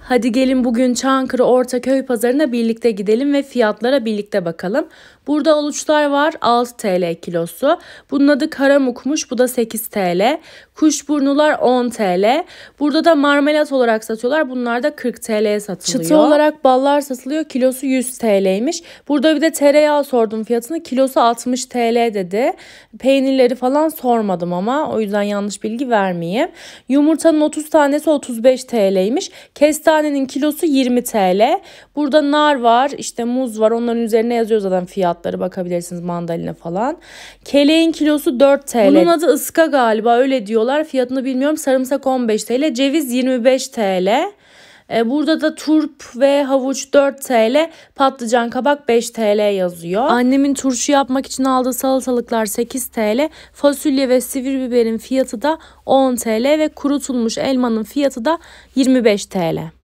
Hadi gelin bugün Çankırı Ortaköy pazarına birlikte gidelim ve fiyatlara birlikte bakalım. Burada aluçlar var 6 TL kilosu. Bunun adı karamukmuş, bu da 8 TL. Kuşburnular 10 TL. Burada da marmelat olarak satıyorlar. Bunlar da 40 TL'ye satılıyor. Çıtı olarak ballar satılıyor. Kilosu 100 TL'ymiş. Burada bir de tereyağı sordum fiyatını. Kilosu 60 TL dedi. Peynirleri falan sormadım ama o yüzden yanlış bilgi vermeyeyim. Yumurtanın 30 tanesi 35 TL'ymiş. Kestanenin kilosu 20 TL. Burada nar var, işte muz var. Onların üzerine yazıyor zaten fiyatları, bakabilirsiniz, mandalina falan. Keleğin kilosu 4 TL. Bunun adı ıska galiba, öyle diyorlar. Fiyatını bilmiyorum. Sarımsak 15 TL. Ceviz 25 TL. Burada da turp ve havuç 4 TL, patlıcan kabak 5 TL yazıyor. Annemin turşu yapmak için aldığı salatalıklar 8 TL, fasulye ve sivri biberin fiyatı da 10 TL ve kurutulmuş elmanın fiyatı da 25 TL.